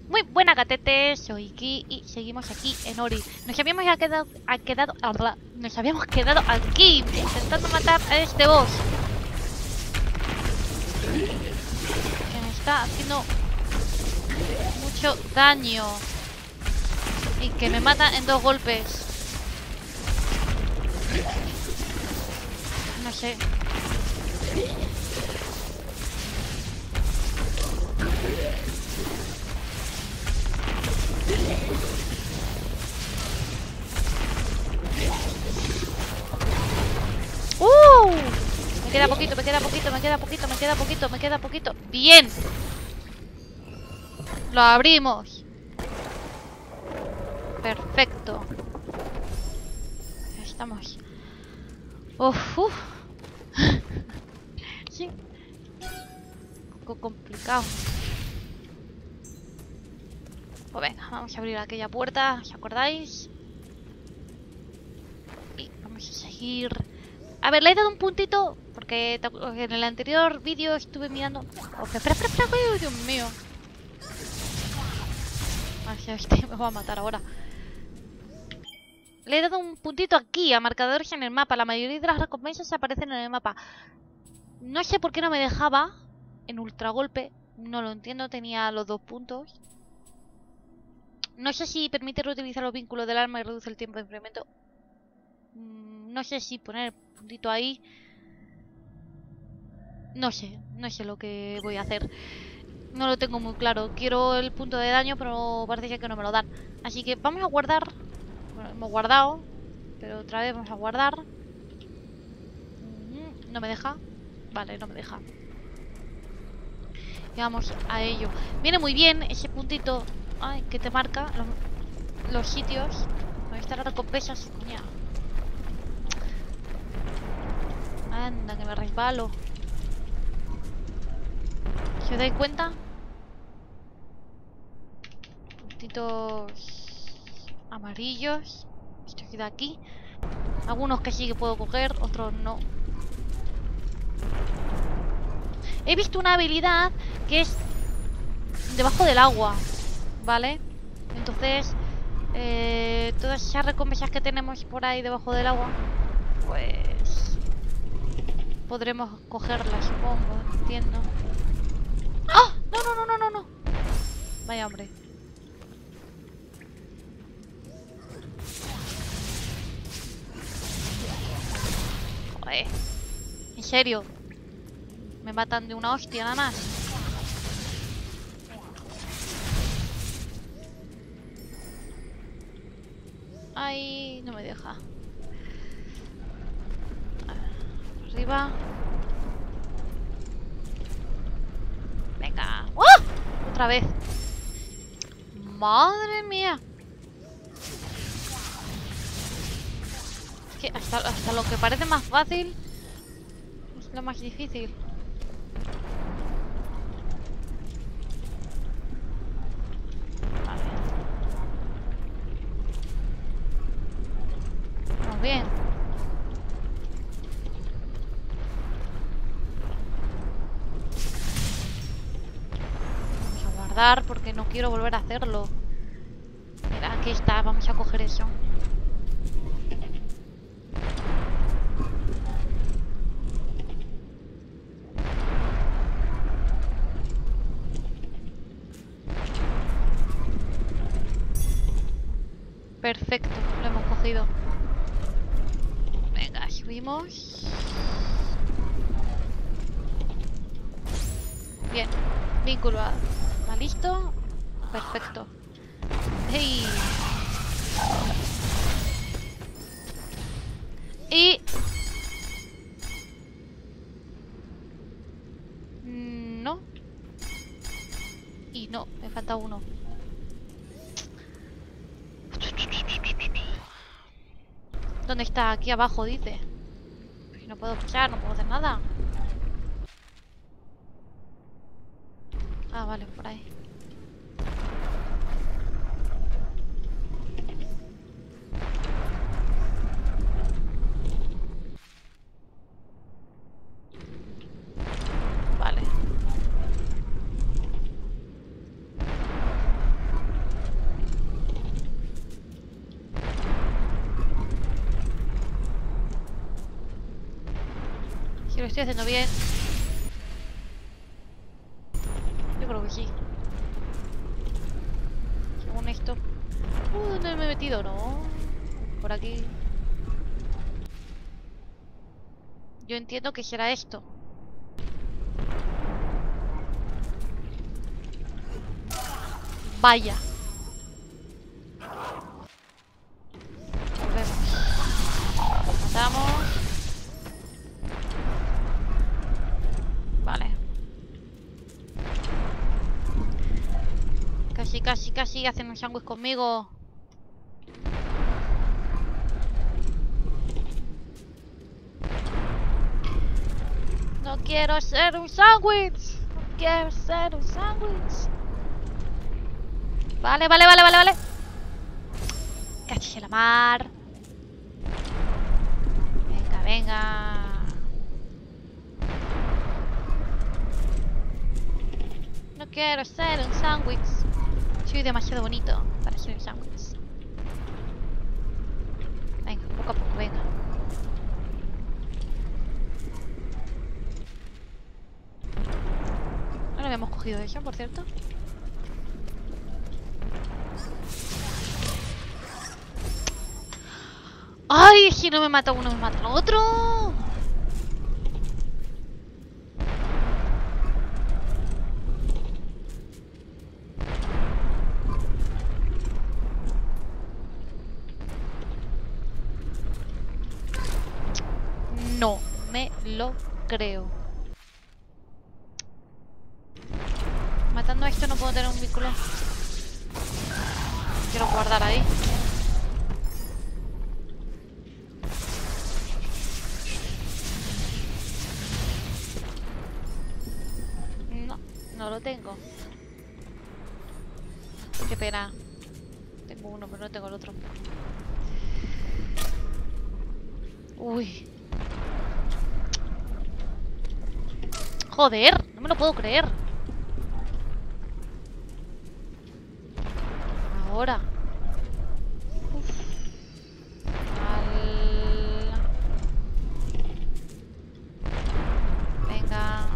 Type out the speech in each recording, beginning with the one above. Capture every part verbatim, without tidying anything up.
Muy buena, gatete, soy Ki y seguimos aquí en Ori. Nos habíamos ya quedado, ha quedado, nos habíamos quedado aquí intentando matar a este boss que me está haciendo mucho daño y que me mata en dos golpes. No sé. ¡Uh! Me queda poquito, me queda poquito, me queda poquito, me queda poquito, me queda poquito. ¡Bien! Lo abrimos. Perfecto. Estamos. Uf, uf. Sí. Un poco complicado. Pues venga, vamos a abrir aquella puerta, ¿os acordáis? Y vamos a seguir. A ver, le he dado un puntito porque en el anterior vídeo estuve mirando. Oh, espera, espera, espera, oh, Dios mío. Ay, este me va a matar ahora. Le he dado un puntito aquí a marcadores en el mapa. La mayoría de las recompensas aparecen en el mapa. No sé por qué no me dejaba en ultra golpe. No lo entiendo, tenía los dos puntos. No sé si permite reutilizar los vínculos del arma y reduce el tiempo de enfriamiento. No sé si poner el puntito ahí. No sé, no sé lo que voy a hacer. No lo tengo muy claro. Quiero el punto de daño, pero parece que no me lo dan. Así que vamos a guardar. Bueno, hemos guardado, pero otra vez vamos a guardar. No me deja. Vale, no me deja. Y vamos a ello. Viene muy bien ese puntito. Ay, que te marca los, los sitios donde están las recompensas. Coña. Anda, que me resbalo. ¿Se os dais cuenta? Puntitos amarillos. Esto queda aquí. Algunos que sí que puedo coger, otros no. He visto una habilidad que es debajo del agua, ¿vale? Entonces, eh, todas esas recompensas que tenemos por ahí debajo del agua, pues podremos cogerlas, supongo, entiendo. ¡Ah! No, no, no, no, no, no. Vaya hombre. Joder. En serio. Me matan de una hostia nada más. Ay, no me deja. Arriba. Venga. ¡Oh! Otra vez. Madre mía. Es que hasta, hasta lo que parece más fácil es lo más difícil. Vale. Vamos bien. Vamos a guardar porque no quiero volver a hacerlo. Mira, aquí está, vamos a coger eso. Perfecto, lo hemos cogido. Venga, subimos. Bien, vínculo. ¿Está listo? Perfecto. ¡Hey! Y... No. Y no, me falta uno. ¿Dónde está? Aquí abajo, dice. No puedo pasar, no puedo hacer nada. Ah, vale, por ahí. Vale. lo estoy haciendo bien. Yo creo que sí. Según esto. Uh, ¿dónde me he metido? No. Por aquí. Yo entiendo que será esto. Vaya. Volvemos. Matamos. Vale. Casi, casi, casi hacen un sándwich conmigo. No quiero ser un sándwich. No quiero ser un sándwich. Vale, vale, vale, vale, vale. Cachis en la mar. Venga, venga. No quiero ser un sándwich. Soy demasiado bonito para ser un sándwich. Venga, poco a poco, venga. No habíamos cogido eso, por cierto. ¡Ay! Si no me mata uno, me mata el otro. No me lo creo. Matando a esto no puedo tener un vínculo. Quiero guardar ahí. No, no lo tengo. Qué pena. Tengo uno, pero no tengo el otro. Uy. Joder, no me lo puedo creer. Ahora. Uf. Al... Venga.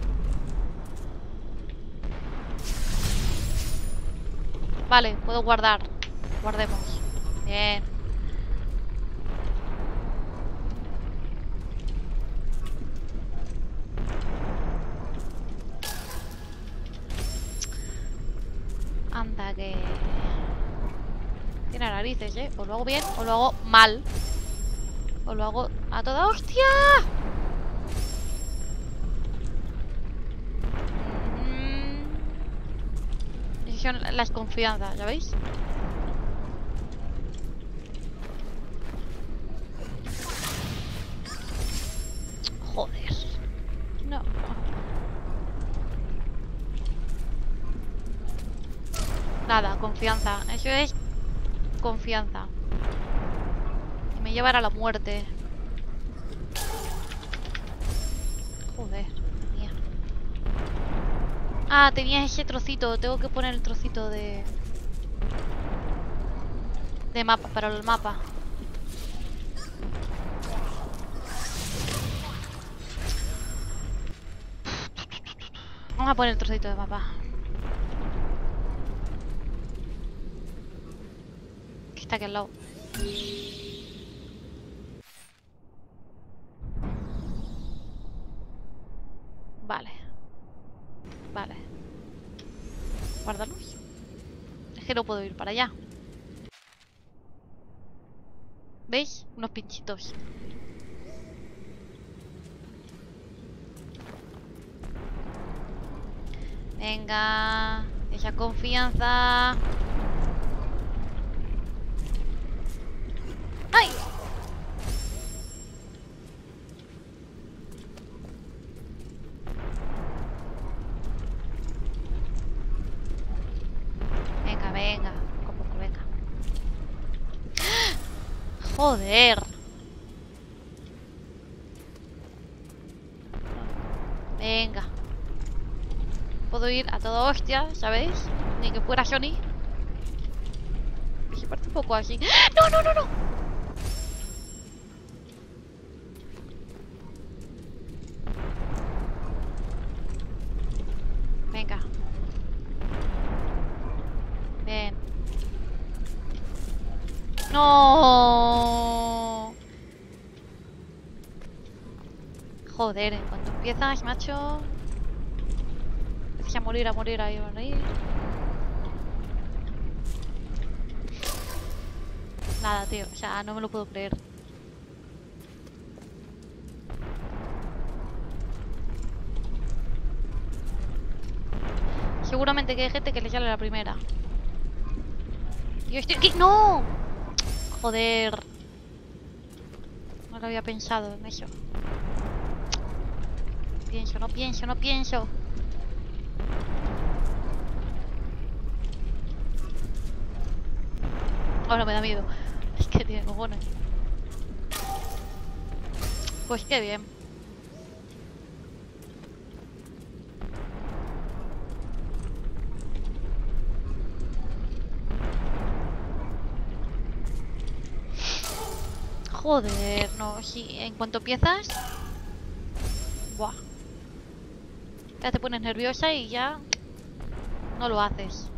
Vale, puedo guardar. Guardemos. Bien. Anda que... Tiene narices, ¿eh? O lo hago bien o lo hago mal. O lo hago a toda hostia. Mm. Esas son las confianzas, ¿ya veis? Joder. No. Nada, confianza. Eso es confianza. Y me llevará a la muerte. Joder, mía. Ah, tenía ese trocito. Tengo que poner el trocito de... De mapa, para el mapa. Vamos a poner el trocito de mapa. Que está aquí al lado. Vale. Vale. Guárdalos. Es que no puedo ir para allá. ¿Veis? Unos pinchitos. Venga. Esa confianza. ¡Ay! Venga, venga. Poco a poco, venga. Joder. Venga. Puedo ir a toda hostia, ¿sabéis? Ni que fuera Johnny. Se parte un poco así. ¡No, no, no, no! No. Joder, cuando empiezas, macho. Empiezas a morir, a morir, a morir. Nada, tío. O sea, no me lo puedo creer. Seguramente que hay gente que le sale la primera. Yo estoy aquí. ¡No! Joder. No lo había pensado en eso. Pienso, no pienso, no pienso. Ahora me da miedo. Es que tiene cojones. Pues qué bien. Joder, no, sí, en cuanto empiezas. Buah. Ya te pones nerviosa y ya no lo haces.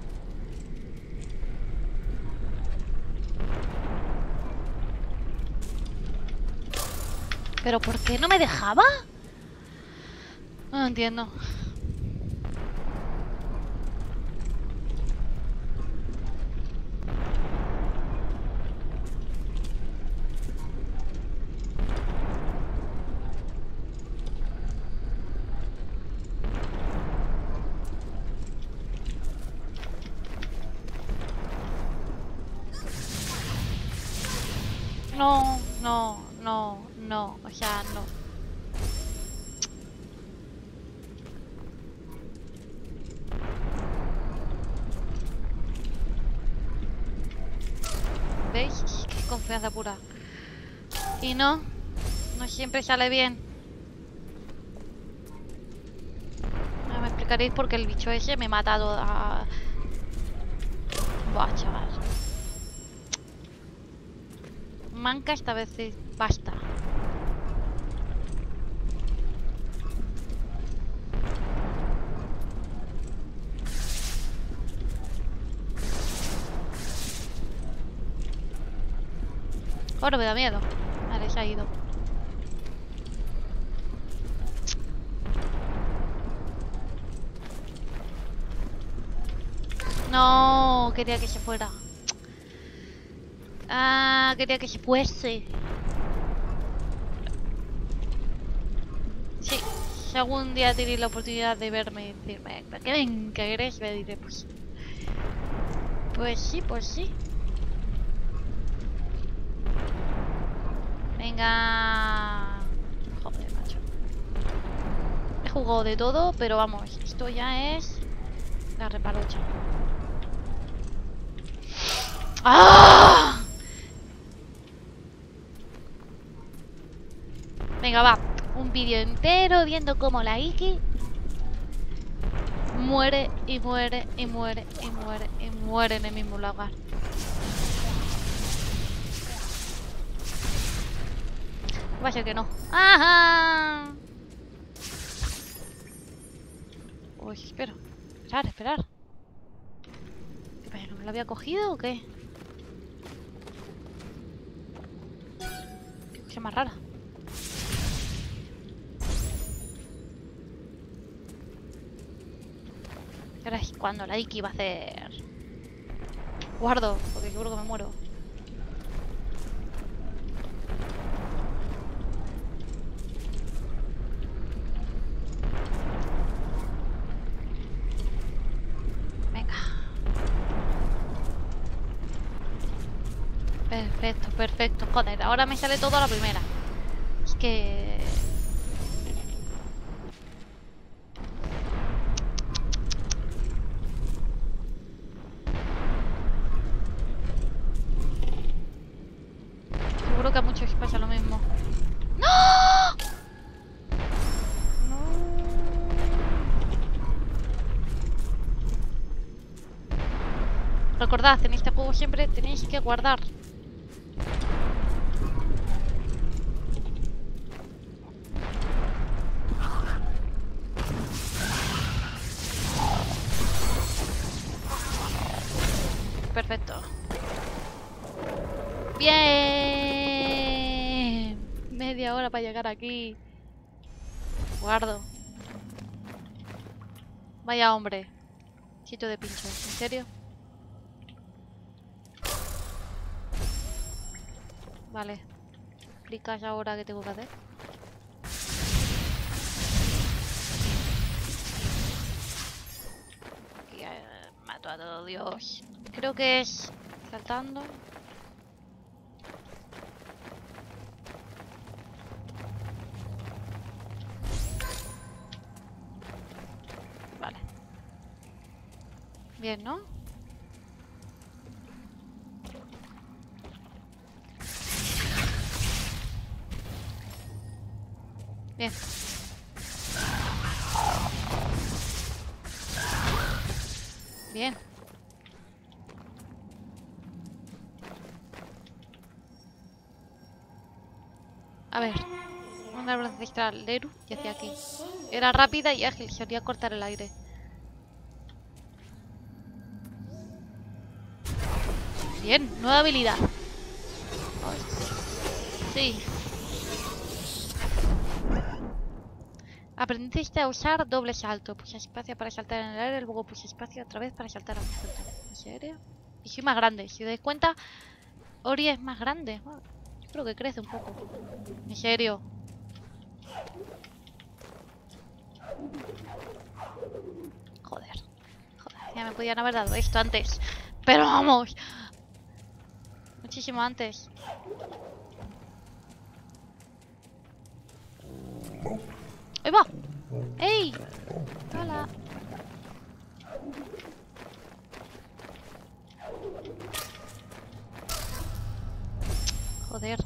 ¿Pero por qué no me dejaba? No entiendo. No, no, no, no, o sea, no. ¿Veis? Qué confianza pura. Y no, no siempre sale bien. Ahora me explicaréis por qué el bicho ese me mata a toda... Buah, chaval. Manca esta vez, sí, basta. Ahora me da miedo. Vale, se ha ido. No, quería que se fuera. Ah, quería que se fuese. Sí, si algún día tenéis la oportunidad de verme y decirme que ven, que eres, me diré pues. Pues sí, pues sí. Venga. Joder, macho. He jugado de todo, pero vamos, esto ya es la repalocha. ¡Ah! Venga, va. Un vídeo entero viendo cómo la Iki muere y muere y muere y muere y muere en el mismo lugar. Va a ser que no. ¡Ajá! Uy, espero. Esperar, esperar. ¿Qué pasa? ¿No me lo había cogido o qué? Qué cosa más rara. Ahora es cuando la Iki va a hacer... Guardo, porque seguro que me muero. Venga. Perfecto, perfecto. Joder, ahora me sale todo a la primera. Es que... Seguro que a muchos pasa lo mismo. ¡No! No. Recordad, en este juego siempre tenéis que guardar. Perfecto. Bien. Media hora para llegar aquí. Guardo. Vaya hombre. Sitio de pincho. ¿En serio? Vale. ¿Explicas ahora qué tengo que hacer? Aquí eh, mato a todo Dios. Creo que es saltando. Vale. Bien, ¿no? Bien. Bien. A ver. Una velocidad extra al Leru y hacia aquí. Era rápida y ágil, solía cortar el aire. Bien, nueva habilidad. Sí. Aprendiste a usar doble salto. Pulsa espacio para saltar en el aire, luego pulsa espacio otra vez para saltar a un salto. ¿En serio? Y soy más grande. Si os dais cuenta, Ori es más grande. Bueno, yo creo que crece un poco. En serio. Joder. Joder, ya me podían haber dado esto antes. Pero vamos. Muchísimo antes. ¡Ahí va! ¡Ey! ¡Hola! Joder.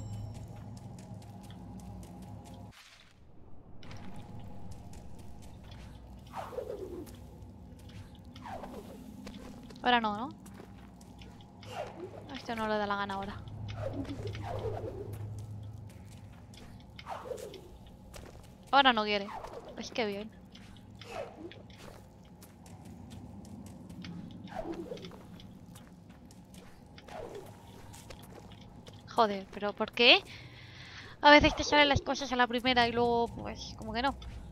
Ahora no, ¿no? A este no le da la gana ahora. Ahora no quiere. Es que bien. Joder, pero ¿por qué? A veces te salen las cosas a la primera y luego, pues, como que no.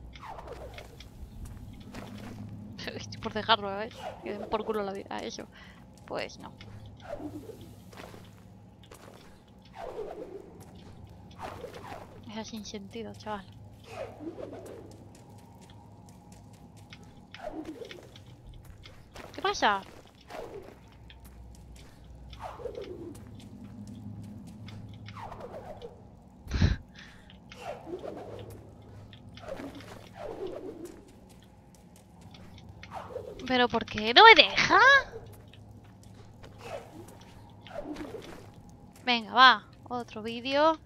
Estoy por dejarlo, ¿ves? Que den por culo la vida, eso. Pues no. Es sin sentido, chaval. ¿Qué pasa? ¿Pero por qué no me deja? Venga, va. Otro vídeo.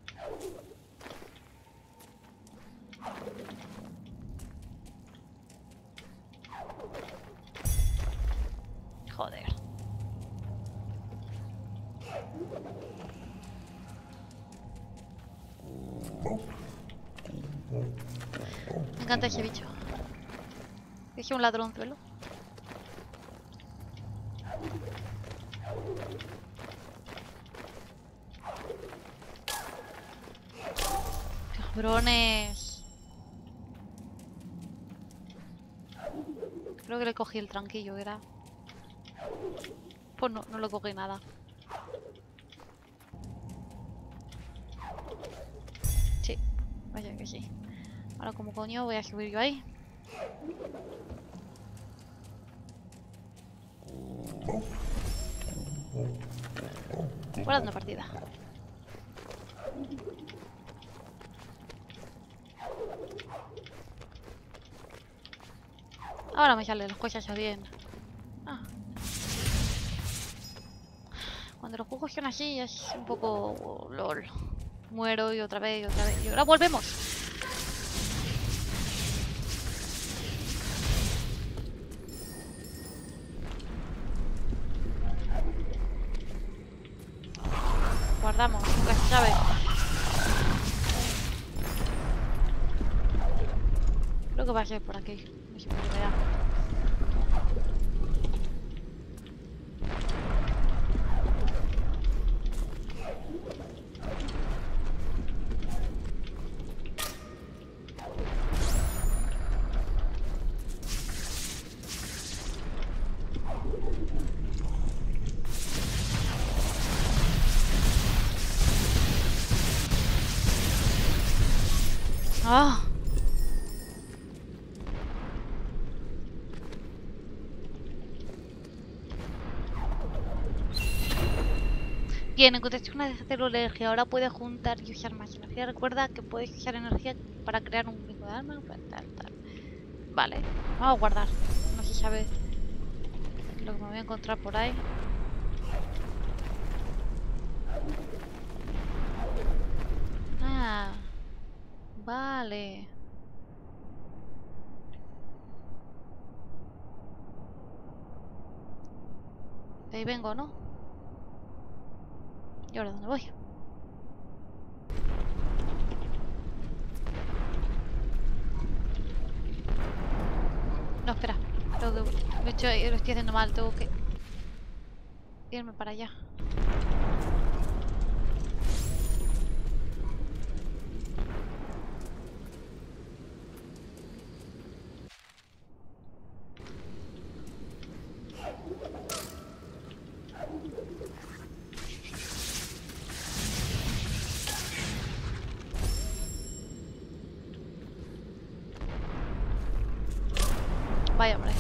Joder. Me encanta ese bicho. Es un ladronzuelo. Cabrones. Creo que le cogí el tranquillo, era. Pues no, no le cogí nada. Sí, vaya que sí. Ahora como coño voy a subir yo ahí. Guardando una partida. Ahora me salen las cosas bien. Ah. Cuando los juegos son así es un poco lol. Muero y otra vez y otra vez. Y ahora volvemos. Guardamos, nunca se sabe. Creo que va a ser por aquí. No sé por qué me da. ¡Ah! Bien, encontraste una célula de energía. Ahora puedes juntar y usar más energía. Recuerda que puedes usar energía para crear un único de arma. Tal, tal. Vale, vamos a guardar. No se sabe lo que me voy a encontrar por ahí. Ah, vale. De ahí vengo, ¿no? ¿Y ahora dónde voy? No, espera. Tengo que... Lo estoy, lo estoy haciendo mal. Tengo que irme para allá. Vaya, hombre.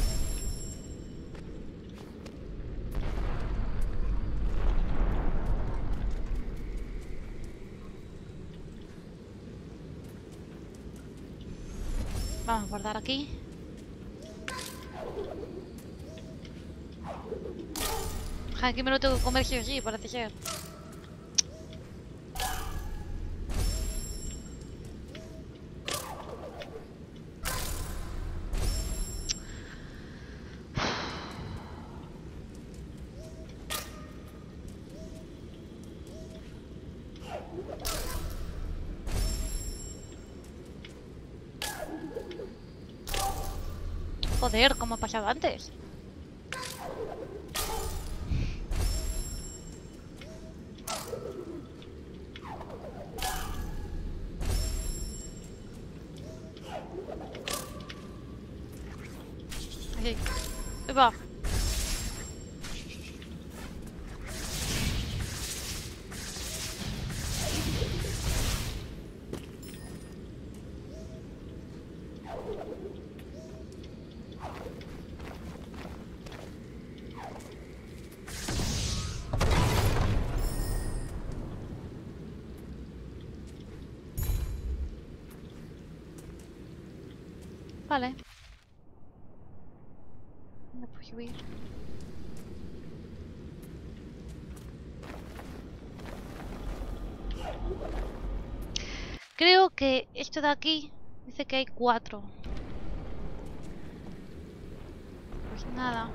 Vamos a guardar aquí. Aquí me lo tengo que comer sí o sí, parece ser. Joder, ¿cómo ha pasado antes? Aquí. Ahí va. Vale. No puedo subir. Creo que esto de aquí dice que hay cuatro. Pues nada.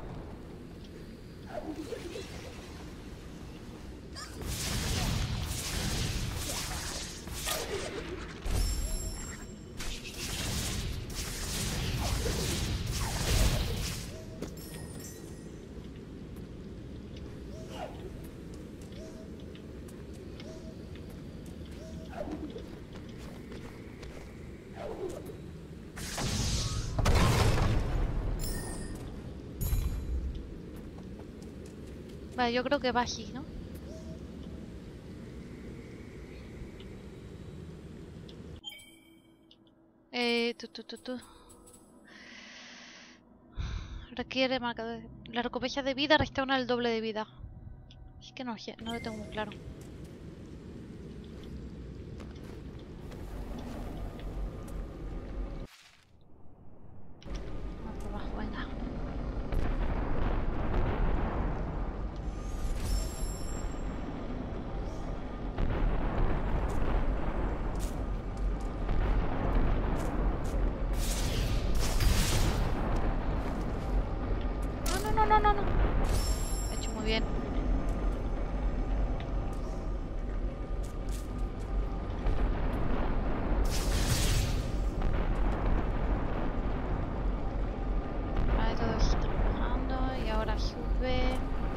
Vale, yo creo que va así, ¿no? Eh, tu, tu, tu, tu. Requiere marcador. La recompensa de vida restaura el doble de vida. Es que no sé, no lo tengo muy claro. Vamos por abajo, venga. No, no, no, no, no. He hecho muy bien. Vale, todo está trabajando y ahora sube.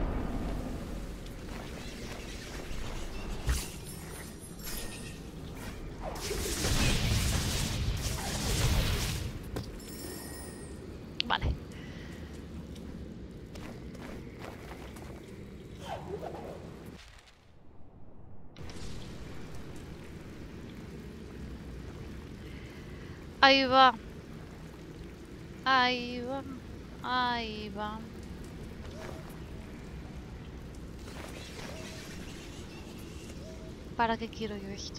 Vale. Ahí va. Ahí va. Ahí va. ¿Para qué quiero yo esto?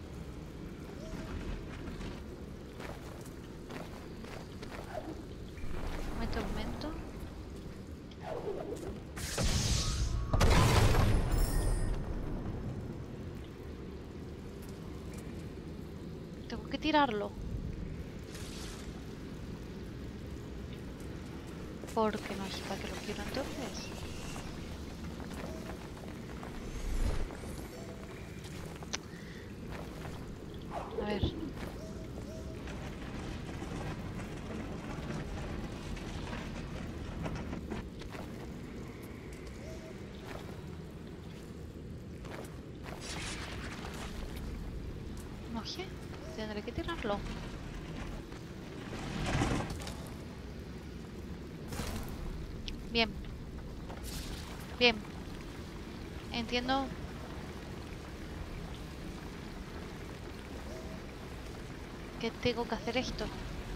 Momento, momento. Tengo que tirarlo. Porque no sé para qué lo quiero entonces. A ver. No sé. Tendré que tirarlo. Bien. Bien. Entiendo. Que tengo que hacer esto.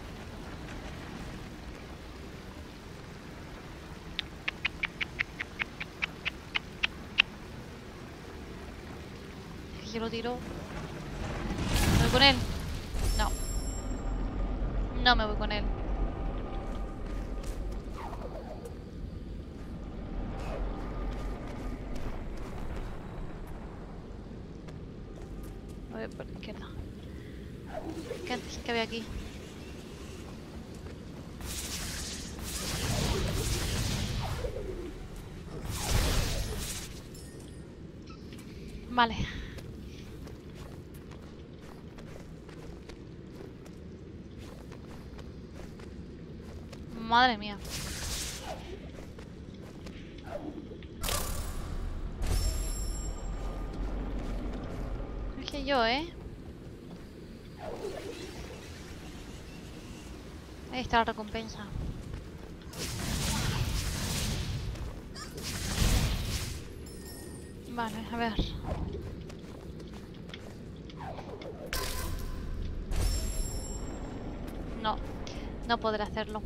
Si yo lo tiro. ¿Me voy con él? No. No me voy con él. Voy por la izquierda. ¿Qué antes que había aquí? Vale. Madre mía. Es que yo, ¿eh? Ahí está la recompensa. Vale, a ver. No, no podré hacerlo.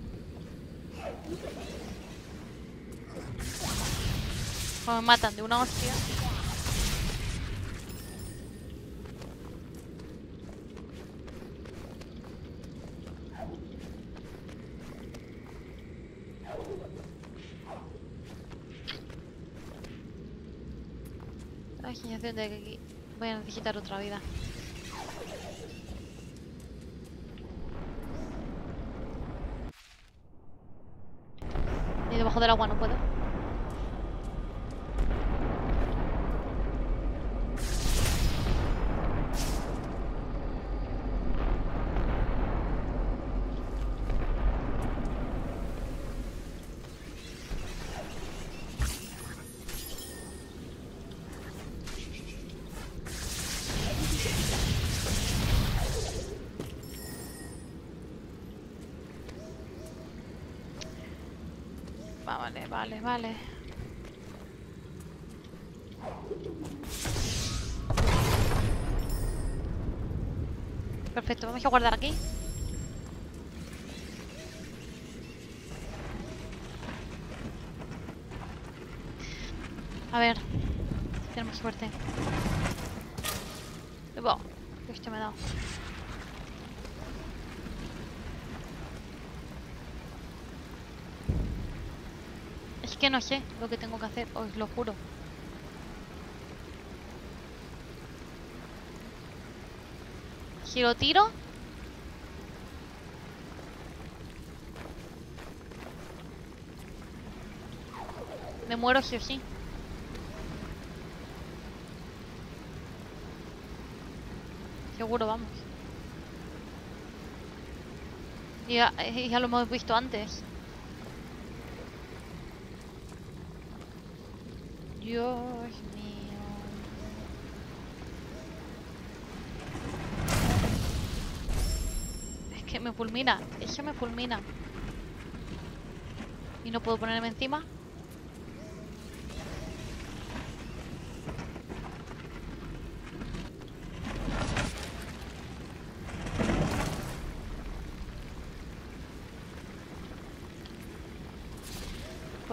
O me matan de una hostia. La sensación de que aquí voy a necesitar otra vida. Y debajo del agua no puedo. Vale, vale, vale. Perfecto, vamos a guardar aquí. A ver, si tenemos suerte. Wow, esto me ha dado. Es que no sé lo que tengo que hacer, os lo juro. Si lo tiro... me muero sí o sí. Seguro, vamos. Y ya, ya lo hemos visto antes. Dios mío. Es que me fulmina. Eso me fulmina. Y no puedo ponerme encima.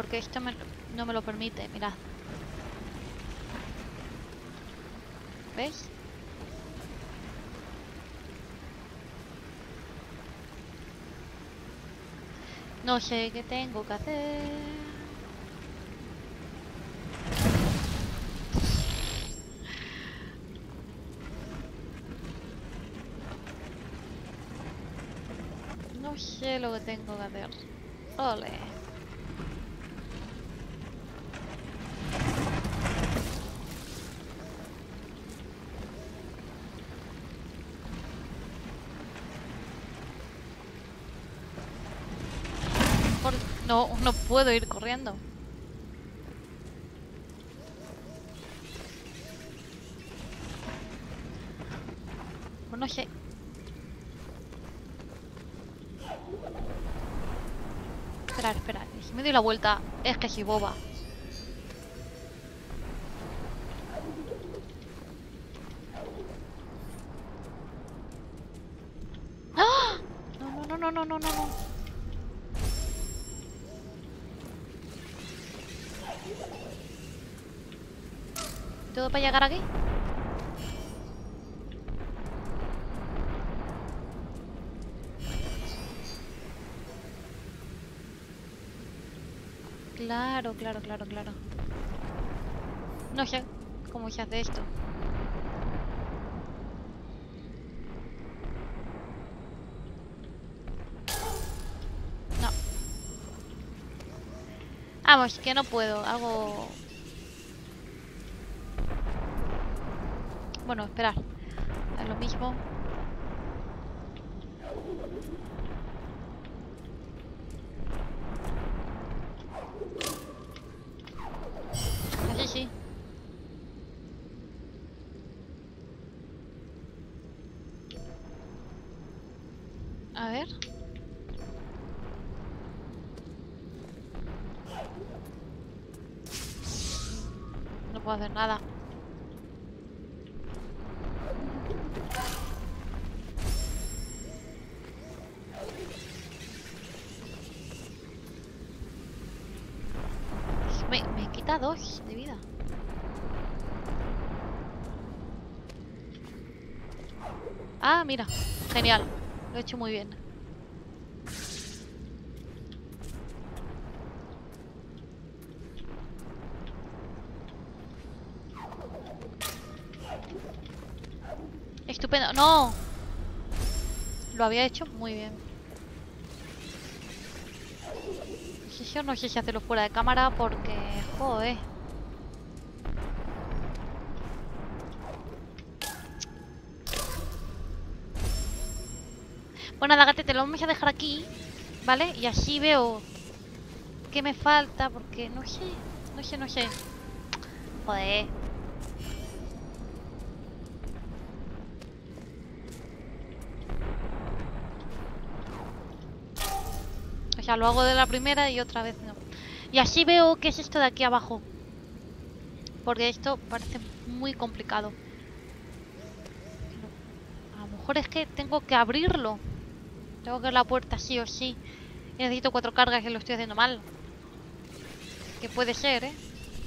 porque esto me- no me lo permite, mirad. ¿Veis? No sé qué tengo que hacer. No sé lo que tengo que hacer. Ole. Por- No, no puedo ir corriendo. Pues no sé. Esperar, esperar. Y si me doy la vuelta, es que soy boba. ¡Ah! No, no, no, no, no, no, no. ¿Todo para llegar aquí? Claro, claro, claro, claro. No sé cómo se hace esto. No. Vamos, que no puedo. Hago... Bueno, esperar. Es lo mismo. Así sí. A ver. No puedo hacer nada. Me, me quita dos de vida. Ah, mira. Genial. Lo he hecho muy bien. Estupendo. ¡No! Lo había hecho muy bien. Si yo no sé si hacerlo fuera de cámara porque... Joder. Bueno, nada, gatete, lo vamos a dejar aquí, ¿vale? Y así veo qué me falta porque no sé, no sé, no sé. Joder. O sea, lo hago de la primera y otra vez no. Y así veo qué es esto de aquí abajo. Porque esto parece muy complicado. A lo mejor es que tengo que abrirlo. Tengo que abrir la puerta sí o sí. Y necesito cuatro cargas y lo estoy haciendo mal. Que puede ser, ¿eh?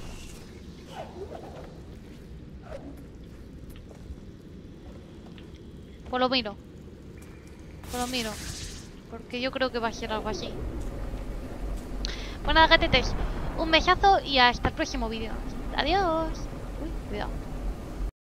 Pues lo miro. Pues lo miro. Porque yo creo que va a ser algo así. Bueno, gatetes, un besazo y hasta el próximo vídeo. Adiós. Uy, cuidado.